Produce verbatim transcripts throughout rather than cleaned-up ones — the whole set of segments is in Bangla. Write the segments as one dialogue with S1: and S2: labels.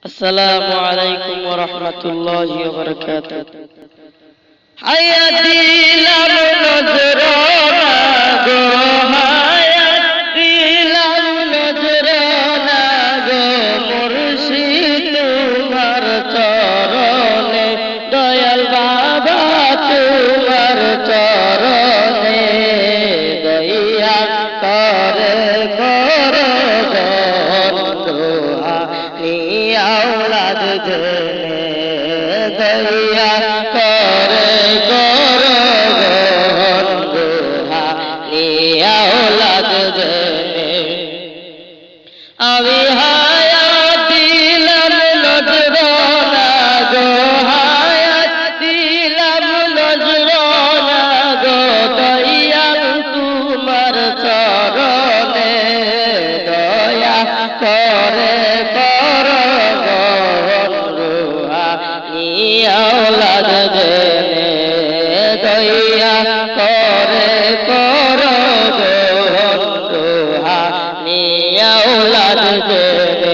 S1: আসসালামু আলাইকুম ওয়া রাহমাতুল্লাহি ওয়া বারাকাতুহু। হায়াত দিলাম নজরানা গো, হায়াত দিলাম নজরানা গো, মুর্শিদ তোমার চরণে, দয়াল বাবা তোমার চরণে, দয়া করে করো দোয়া আওলাদ জেনে, দয়া করে করো দোয়া আওলাদ জেনে। আমি হায়াত দিলাম নজরানা গো, হায়াত দিলাম নজরানা গো, দয়াল তোমার চরণে, দয়া করে করো দোয়া আওলাদ জেনে, দয়া করে করো দোয়া আওলাদ জেনে।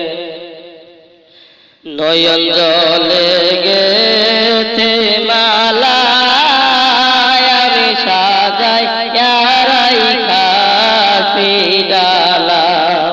S1: নয়ন জলে গেছে মালা, আমি সাজাই রাইখাছি ডালা,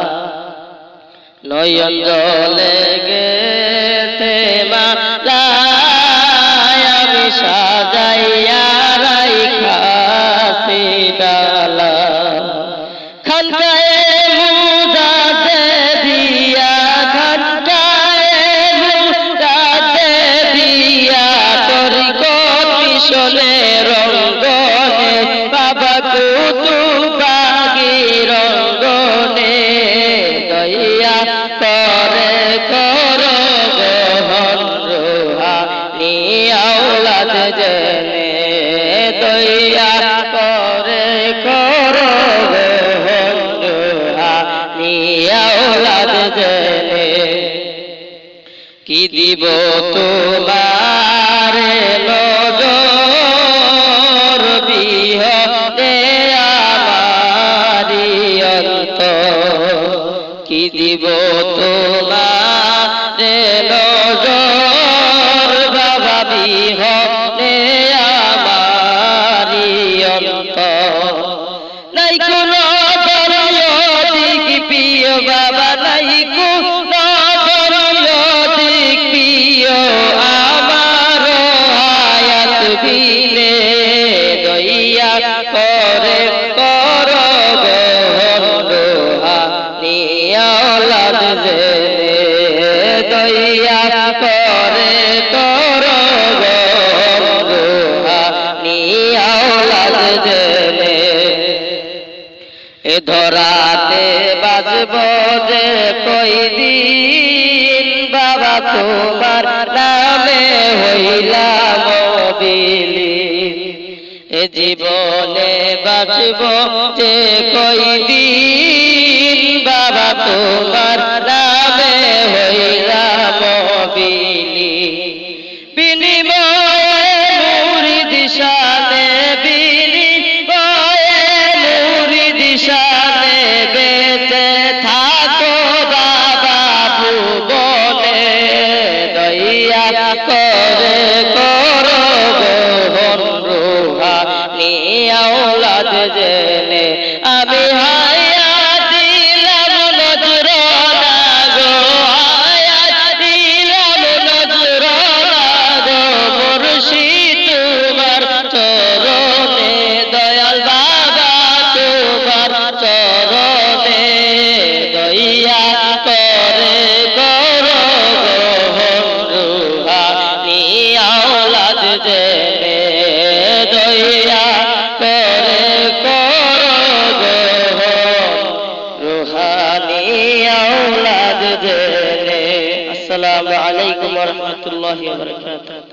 S1: নয়ন জলে গেছে মালা, আমি সাজাইয়া রাইখাছি ডালা, খানকায়ে মুজাতে দিয়া, খানকায়ে মুজাতে দিয়া, তরিকত মিশনে রঙ্গনে, বাবা কুতুবাগি রঙ্গনে, দয়া করে করো দোয়া আওলাদ জেনে, দয়া করে করো দোয়া আওলাদ জেনে। কি দিব তোমার নজর বিহনে আমারি অন্তর, কি দিব তোমার নজর বাবা বিহনে আমারি অন্তর। নাই কোনো দিক প্রিয় বাবা, নাই কোনো দিক প্রিয় আমার হায়াত বিনে, দয়া করে করো দোয়া আওলাদ জেনে, দয়া করে করো দোয়া আওলাদ জেনে। এ ধরাতে বাজব যে কয়দিন, বাবা তোমার নামে হইলাম বিলীন, এ জীবনে বাজব যে কয়দিন, বাবা তোমার নামে হইলাম বিলীন। বিনিময়ে মুরিদ শানে, বিনিময়ে মুরিদ শানে, বেঁচে থাকো বাবা ভুবনে, দয়া করে করো দোয়া আওলাদ জেনে। আমি হায়াত দিলাম নজরানা গো, হায়াত দিলাম নজরানা গো, মুর্শিদ তোমার চরণে, দয়াল বাবা তোমার চরণে, দয়া করে করো দোয়া আওলাদ জেনে, দয়া করে করো রুহানি আওলাদ জেনে। আসসালামু আলাইকুম ওয়া রাহমাতুল্লাহি ওয়া বারাকাতুহু।